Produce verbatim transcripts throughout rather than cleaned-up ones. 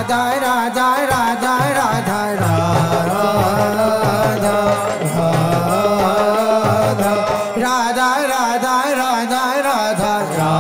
Radha Radha Radha Radha Radha Radha Radha Radha Radha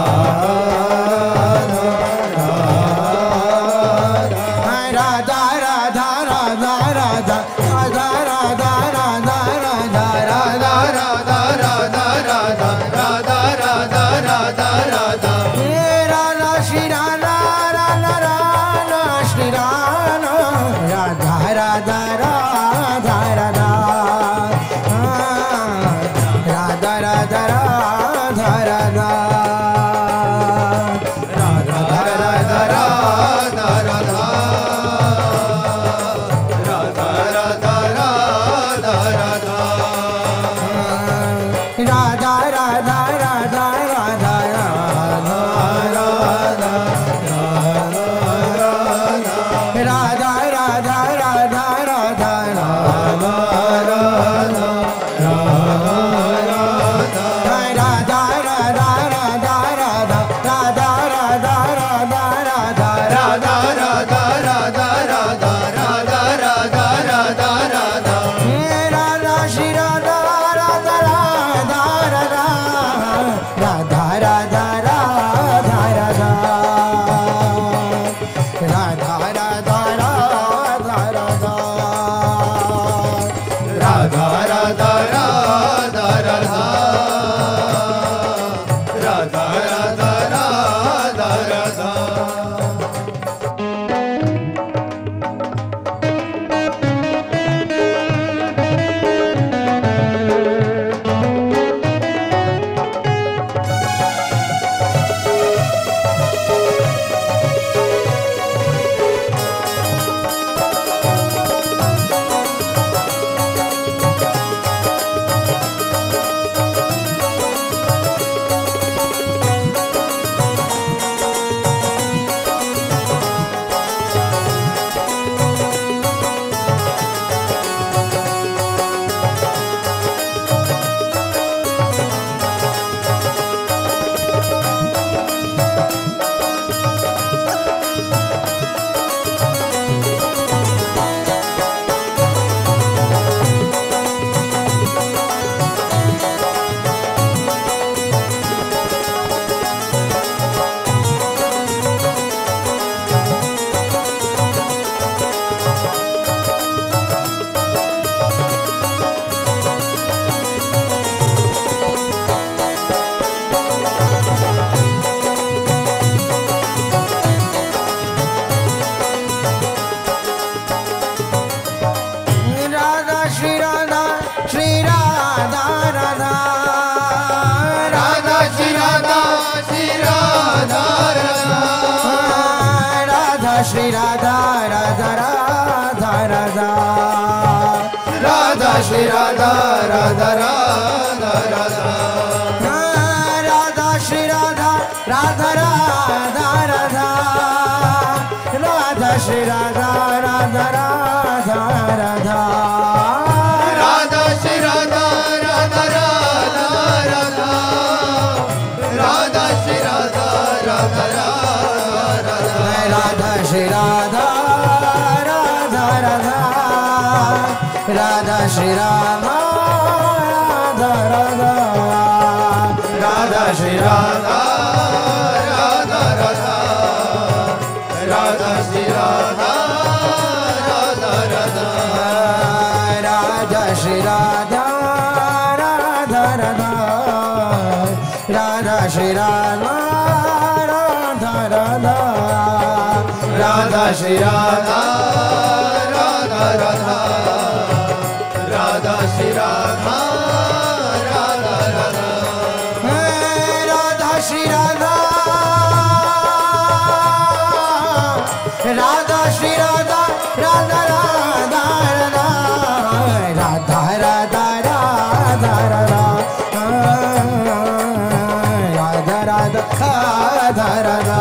Shri Radha Radha Radha Radha Radha Shri Radha Radha Radha Radha Radha Shri Radha Radha Radha Radha Radha Shri Radha Radha Radha Radha Radha Shri Radha Radha Radha Radha Radha Shri Radha Radha Radha Radha Shri Radha Radha Radha Radha Shri Radha Radha Radha Radha Shri Radha Radha Radha Radha Shri Radha Radha Radha Radha Shri Radha Radha Radha Radha Shri Radha Radha Radha Radha Shri Radha Radha Radha Radha Shri Radha Radha Radha Radha Shri Radha Radha Shri Radha Radha Radha Radha Radha Radha Radha Radha Radha Radha Radha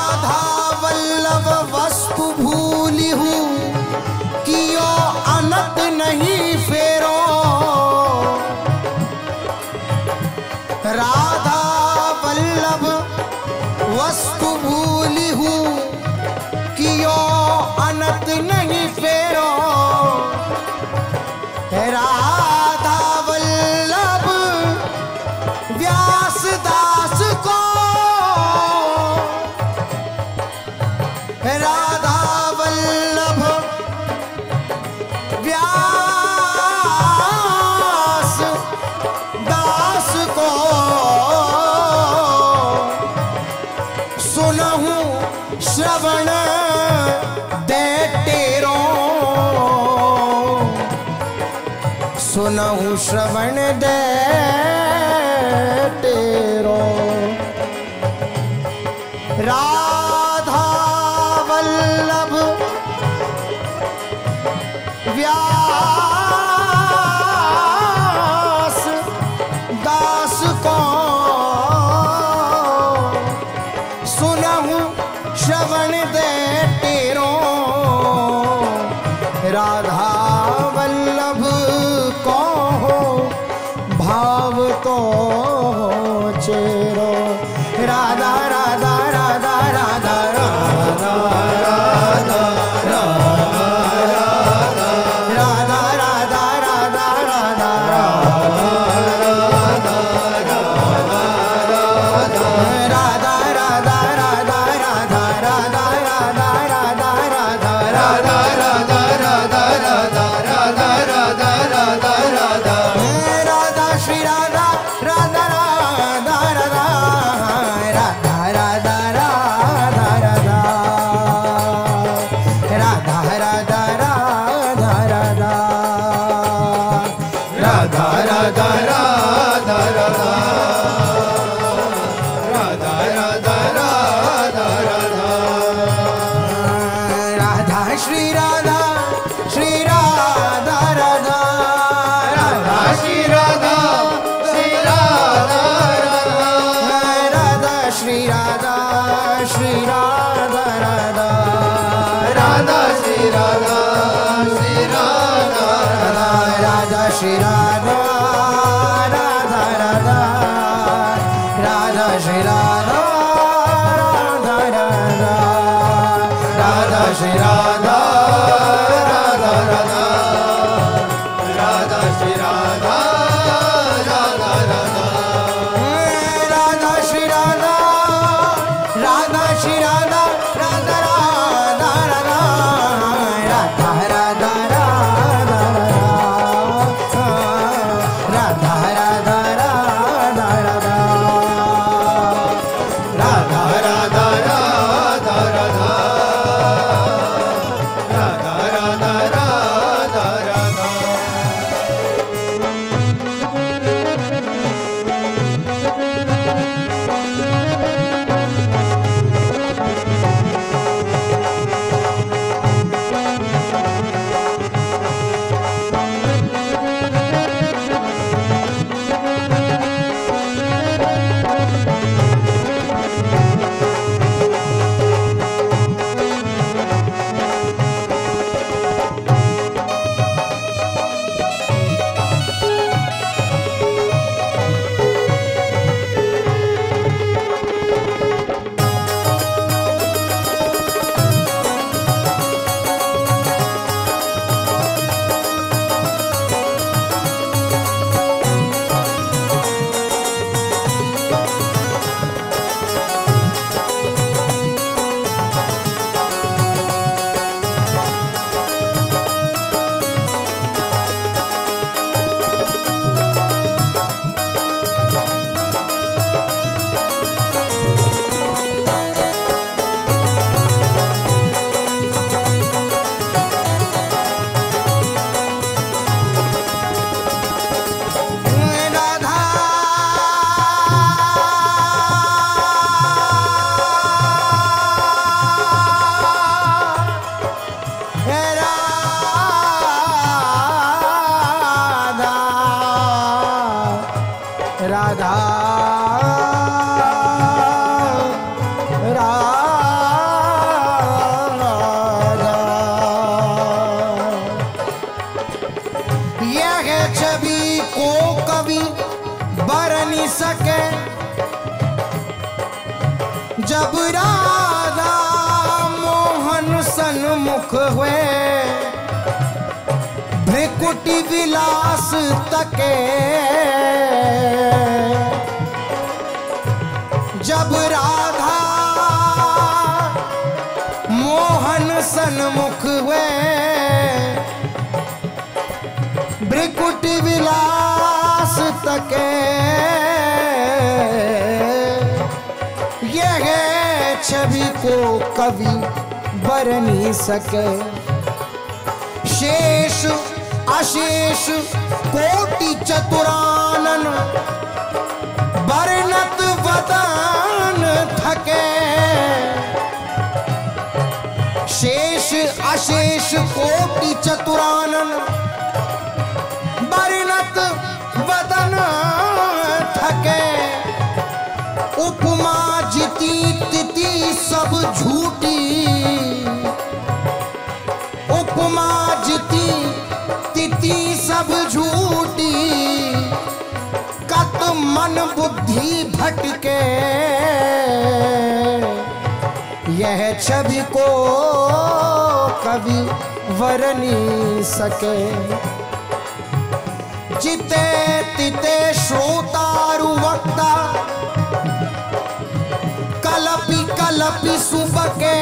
Vallabh वस्तु भूली हूँ, कियो अनत नहीं फेरो। राधा वल्लभ वस्तु भूली हूँ, कियो अनत नहीं फेरो। राधा वल्लभ व्यास दास को, राधा वल्लभ व्यास दास को सुनहु श्रवण दे तेरो। सुनहु श्रवण दे तेरो। राधा वल्लभ व्यास दास को सुनहु श्रवण दे तेरो। राधा वल्लभ को भाव तो Chero. Radha Radha Radha Radha Radha Radha Radha Radha Radha Radha Shri Radha, Radha Radha, Radha Shri Radha, Radha Radha, Radha Shri Radha, Radha Radha, Radha Shri Radha, Radha Radha, Radha Shri Radha, Radha Shri Radha, Radha Radha Radha, Radha Radha Radha. Radha मुख हुए भ्रिकुटी विलास तके जब राधा मोहन सन्मुख हुए भ्रिकुटी विलास तके यह छवि को कवि बरनी सके। शेष अशेष कोटि चतुरानन बरनत वदन थके। शेष अशेष कोटि चतुरानन बरनत वदन थके। उपमा जिति तिथि सब झूठी उपमा जिति तिथि सब झूठी कत मन बुद्धि भटके यह छवि को कवि वरनी सके। जिते तिते श्रोतारु वक्ता कलपि कलपि सुबके।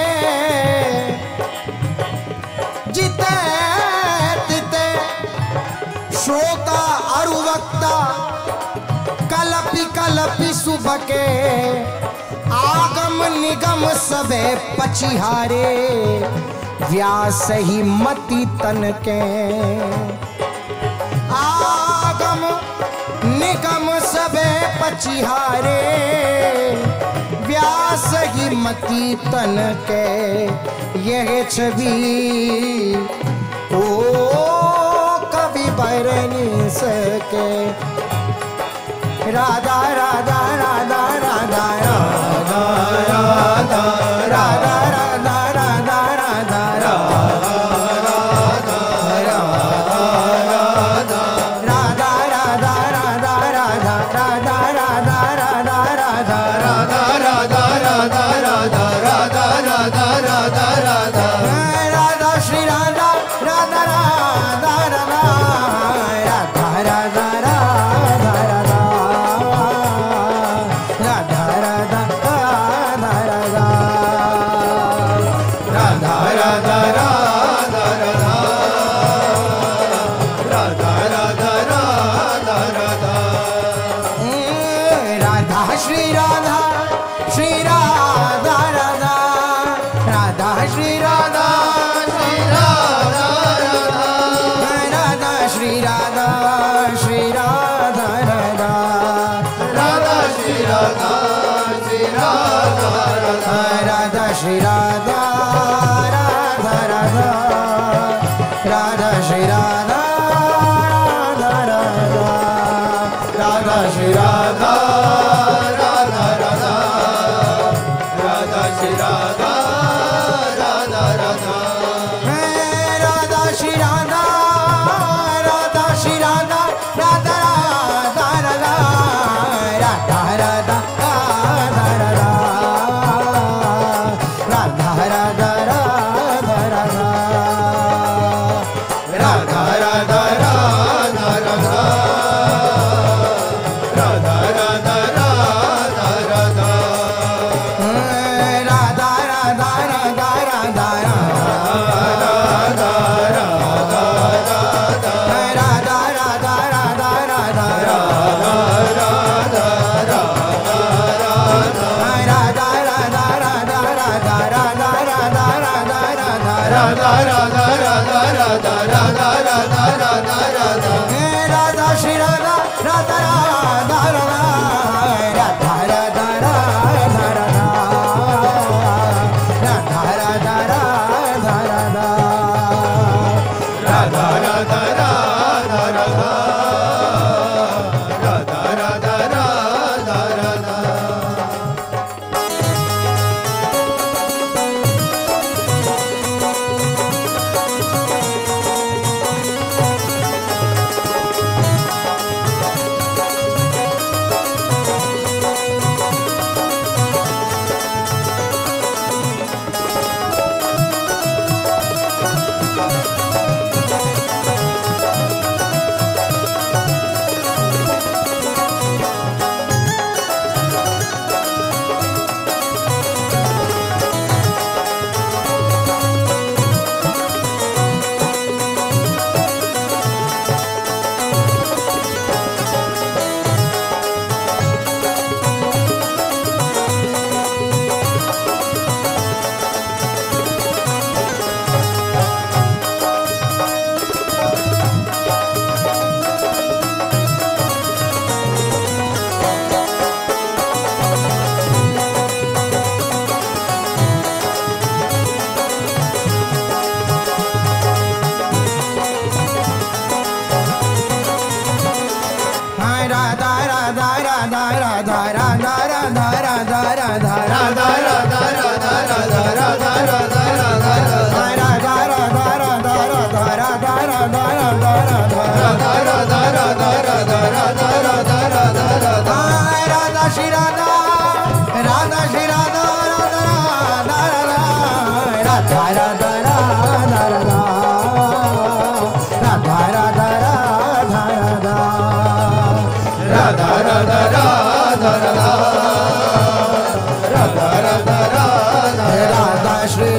जिते तिते श्रोता अरुवक्ता कलपि कलपि सुबके। आगम निगम सबे पछिहारे व्यास ही मति तन के। आगम निगम सबे पछिहारे व्यास ही मति तन के। यह छवि ओ कवि बरनी सके। राधा राधा राधा राधा राधा राधा राधा राधा राधा राधा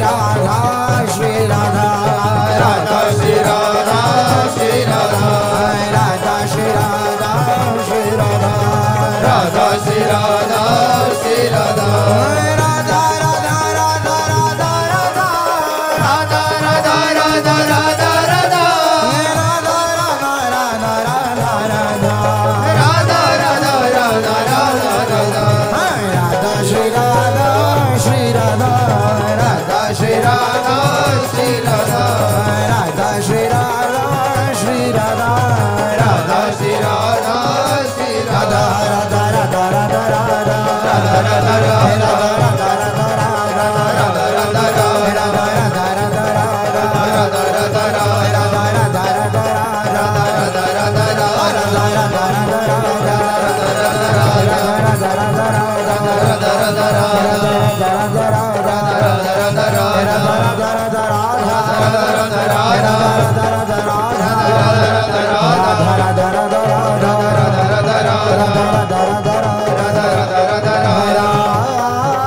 राधा श्री राधा राधा श्री राधा श्री राधा राधा श्री राधा श्री राधा राधा श्री राधा श्री राधा राधा राधा राधा राधा राधा राधा राधा राधा राधा राधा राधा राधा राधा राधा राधा राधा श्री राधा श्री राधा राधा श्री राधा श्री राधा राधा श्री राधा श्री राधा राधा श्री राधा श्री राधा राधा राधा राधा राधा राधा राधा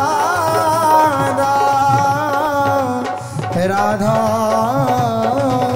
राधा